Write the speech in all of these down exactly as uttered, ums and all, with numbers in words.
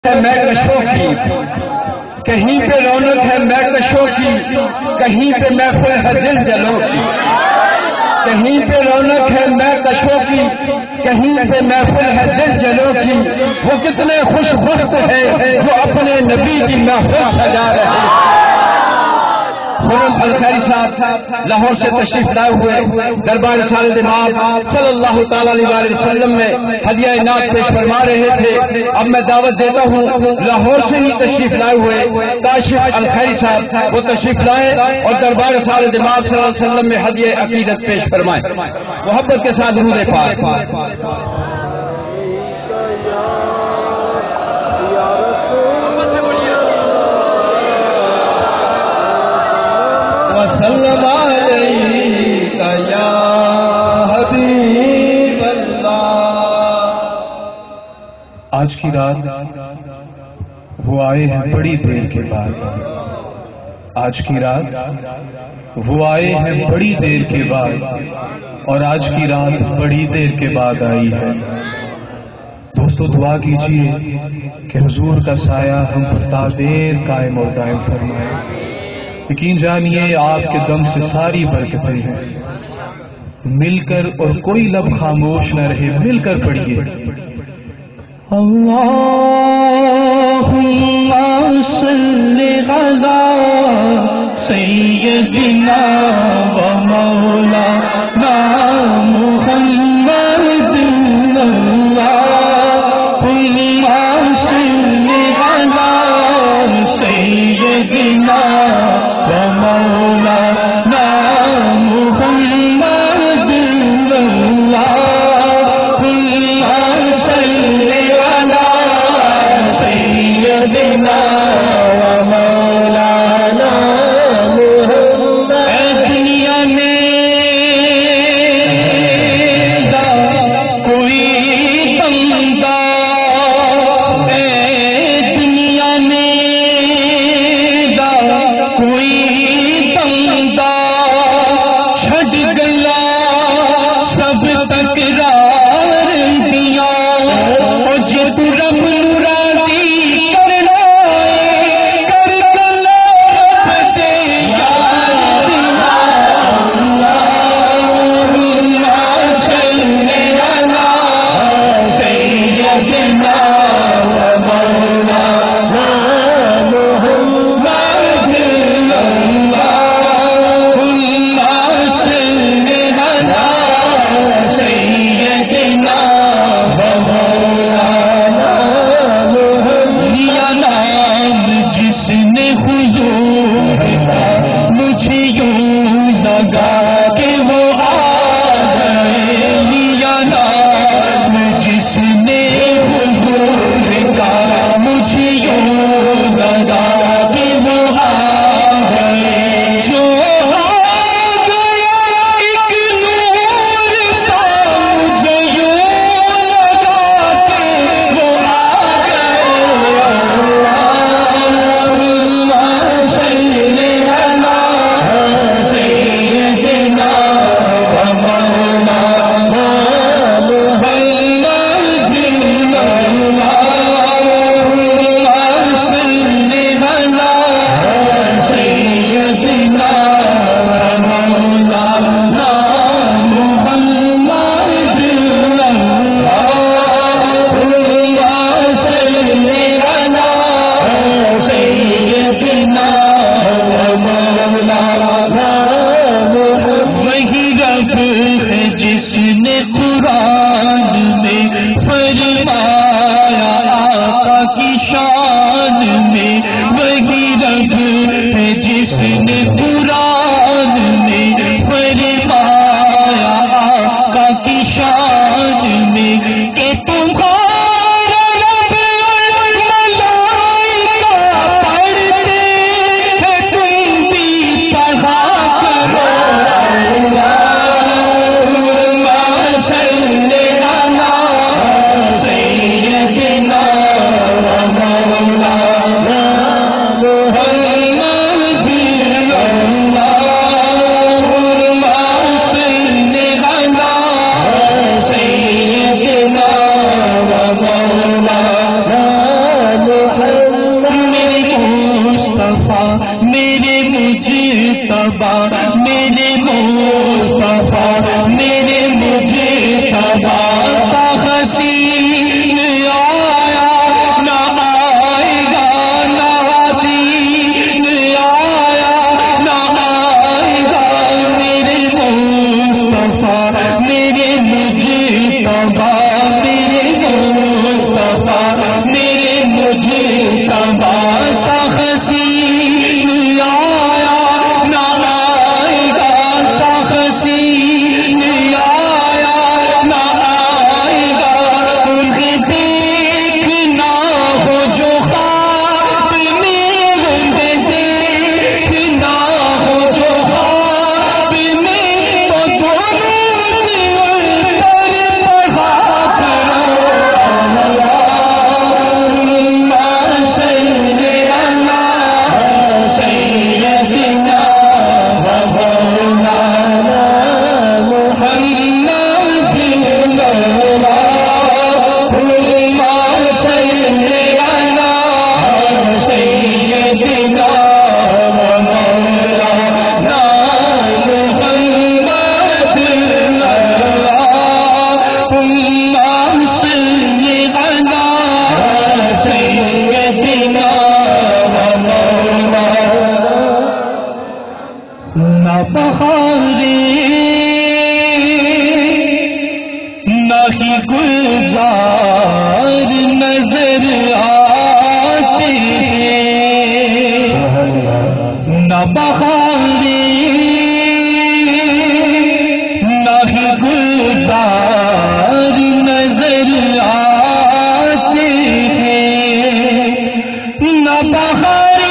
میں کشوں کی کہیں پہ رونق ہے میں کشوں کی، کہیں پہ محفل ہے دل جلوں کی، کہیں پہ رونق ہے میں کشوں کی، کہیں پہ محفل ہے دل جلوں کی۔ وہ کتنے خوش بخت ہیں جو اپنے نبی کی محفل سجا رہے ہیں۔ خرم الخیری صاحب لاہور سے تشریف لائے ہوئے دربار رسالت امام صلی اللہ تعالی علیہ وسلم میں ہدیہ انعام پیش فرما رہے تھے۔ اب میں دعوت دیتا ہوں لاہور سے ہی تشریف لائے ہوئے کاشف الخیری صاحب وہ تشریف لائے اور دربار رسالت امام صلی اللہ علیہ وسلم میں ہدیہ عقیدت پیش فرمائیں۔ محبت کے ساتھ درود پاک۔ وسلم علیک یا حبیب اللہ۔ آج کی رات وہ آئے ہیں بڑی دیر کے بعد، آج کی رات وہ آئے ہیں بڑی دیر کے بعد، اور آج کی رات بڑی دیر کے بعد آئی ہے۔ دوستو دعا کیجئے کہ حضور کا سایہ ہم پر تا دیر قائم اور دائم فرمائے۔ یقین جانیے آپ کے دم سے ساری برکتیں ہیں۔ مل کر اور کوئی لب خاموش نہ رہے، مل کر پڑھیے اللہم صلی علی سیدنا و مولانا محمد اللہم صلی علی سیدنا مولانا محمد اللہم صلی علی سیدنا مولانا محمد۔ اے دنیا تبا میرے مصطفیٰ میرے مجھے تبا سا حسین آیا نہ آئے گا نہ حسین آیا نہ آئے گا میرے مصطفیٰ میرے مجھے تبا میرے مصطفیٰ میرے مجھے تبا سا حسین آیا نہ آئے گا سا حسین آیا نہ آئے گا انہیں دیکھنا ہو جو خواب میں انہیں دیکھنا ہو جو خواب میں تو دونوں پر بڑھا کرو اللہم صلی علی سیدنا و مولانا محمد اللہم صلی علی سیدنا و مولانا محمد اللہم صلی علی سیدنا و مولانا نہ بہارے نہ ہی گلزار نظر آتے نہ بہارے نہ ہی گلزار نظر آتے نہ بہارے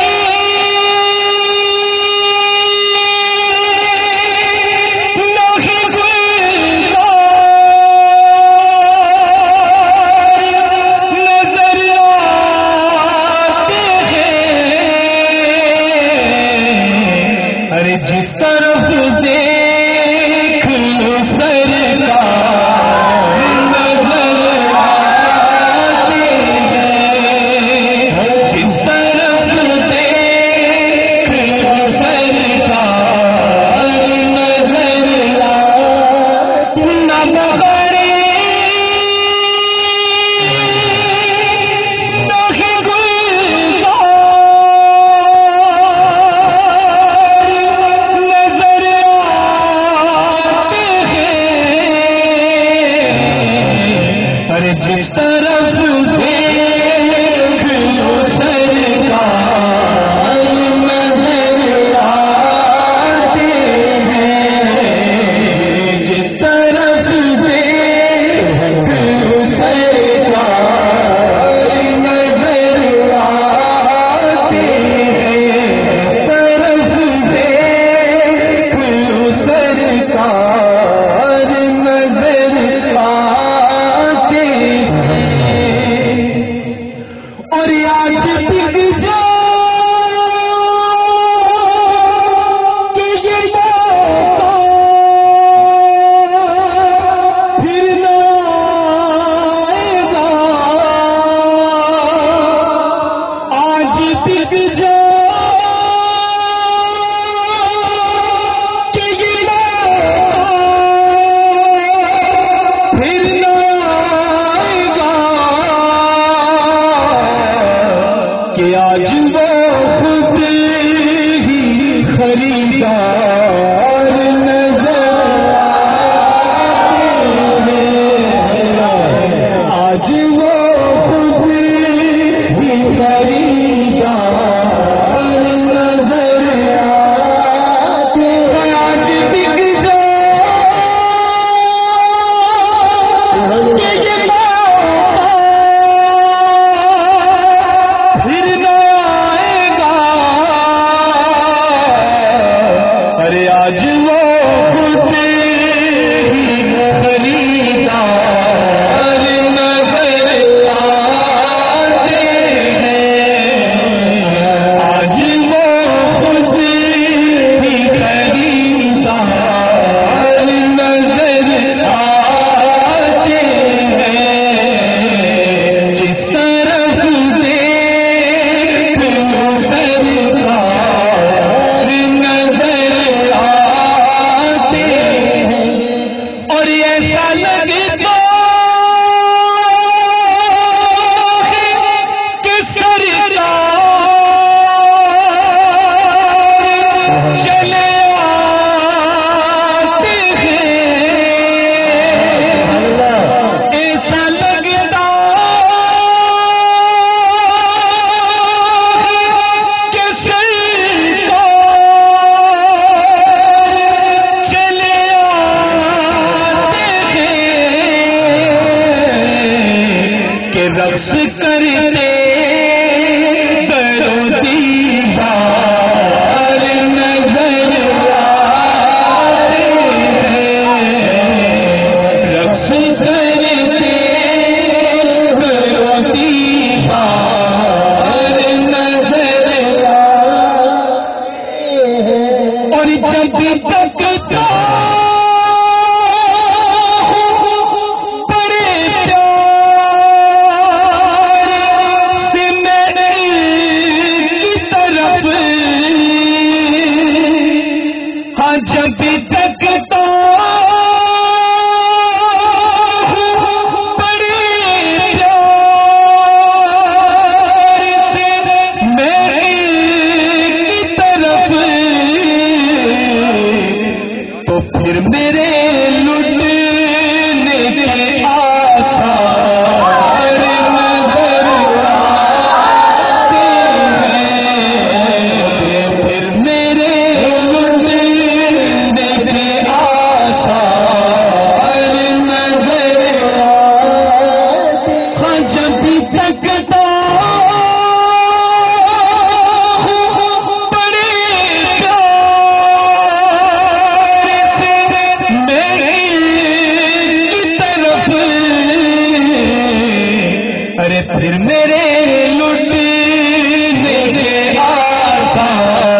نہ ہی گلزار نظر آتے ہیں ارے جس طرف دیکھ لو سرکار نظر آتے ہیں جس طرف دیکھ لو سرکار نظر آتے نہ بغرے نہ ہی گلزار نظر آتے ہیں ارے جس طرف دیکھ لو سرکار نظر آتے ہیں جس طرف دیکھ لو سرکار نظر آتے ہیں طرف دیکھ لو سرکار نظر آتے ہیں اور آج دکھ جاؤ کہ یہ موقع پھر نہ آئے گا آج دکھ جاؤ کہ یہ موقع پھر نہ آئے گا کہ آج وہ خود ہی خریدار نظر آتے ہیں آج وہ خود ہی خریدار نظر آتے ہیں آج دکھ جاؤ کہ یہ موقع پھر نہ رقص کرتے کرو دیوار نظر آتے ہیں، رقص کرتے کرو دیوار نظر آتے ہیں، اور جب تک جب تک تو بڑے پیار سے میری کی طرف، تو پھر میرے لٹنے کے آثار نظر آتے ہیں، پھر میرے ارے پھر میرے لٹنے کے آثار